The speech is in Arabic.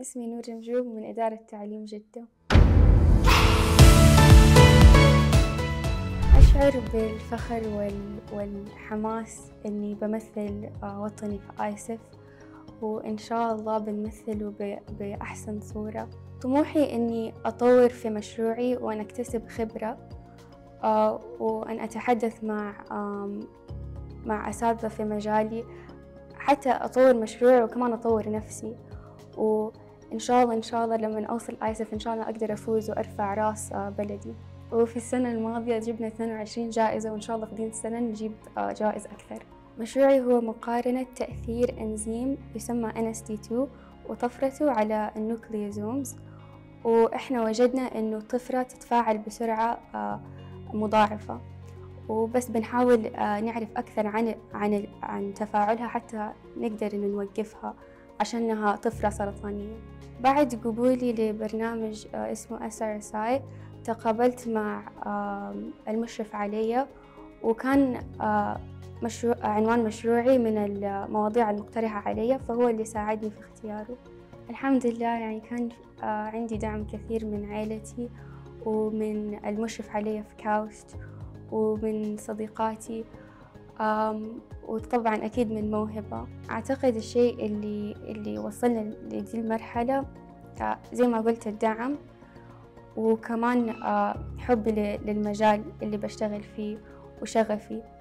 اسمي نور جمجوب من إدارة تعليم جدة. أشعر بالفخر والحماس إني بمثل وطني في آيسف، وإن شاء الله بنمثله بأحسن صورة. طموحي إني أطور في مشروعي وأن أكتسب خبرة، وأن أتحدث مع أساتذة في مجالي حتى أطور مشروعي وكمان أطور نفسي. وإن شاء الله لما أوصل آيسف إن شاء الله أقدر أفوز وأرفع راس بلدي. وفي السنة الماضية جبنا 22 جائزة، وإن شاء الله في دين السنة نجيب جوائز أكثر. مشروعي هو مقارنة تأثير إنزيم يسمى NST2 وطفرته على النوكليوزومز، وإحنا وجدنا إنه الطفرة تتفاعل بسرعة مضاعفة، وبس بنحاول نعرف أكثر عن تفاعلها حتى نقدر إنه نوقفها عشانها طفرة سرطانية. بعد قبولي لبرنامج اسمه SRSI تقابلت مع المشرف علي، وكان عنوان مشروعي من المواضيع المقترحة علي، فهو اللي ساعدني في اختياره. الحمد لله يعني كان عندي دعم كثير من عائلتي ومن المشرف علي في كاوست ومن صديقاتي، وطبعا أكيد من موهبة. أعتقد الشيء اللي وصلنا لدي المرحلة زي ما قلت الدعم، وكمان حبي للمجال اللي بشتغل فيه وشغفي.